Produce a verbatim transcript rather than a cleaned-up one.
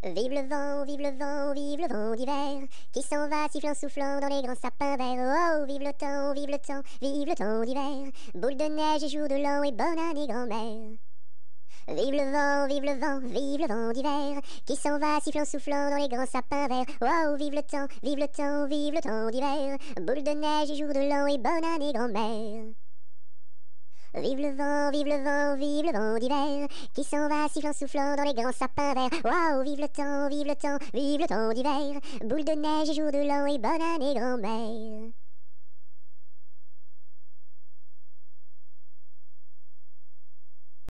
Vive le vent, vive le vent, vive le vent d'hiver, qui s'en va sifflant, soufflant dans les grands sapins verts. Oh, vive le temps, vive le temps, vive le temps d'hiver, boule de neige et jour de l'an et bonne année grand-mère. Vive le vent, vive le vent, vive le vent d'hiver, qui s'en va sifflant, soufflant dans les grands sapins verts. Oh, vive le temps, vive le temps, vive le temps d'hiver, boule de neige et jour de l'an et bonne année grand-mère. Vive le vent, vive le vent, vive le vent d'hiver, qui s'en va sifflant, soufflant dans les grands sapins verts. Waouh, vive le temps, vive le temps, vive le temps d'hiver, boule de neige et jour de l'an et bonne année grand-mère.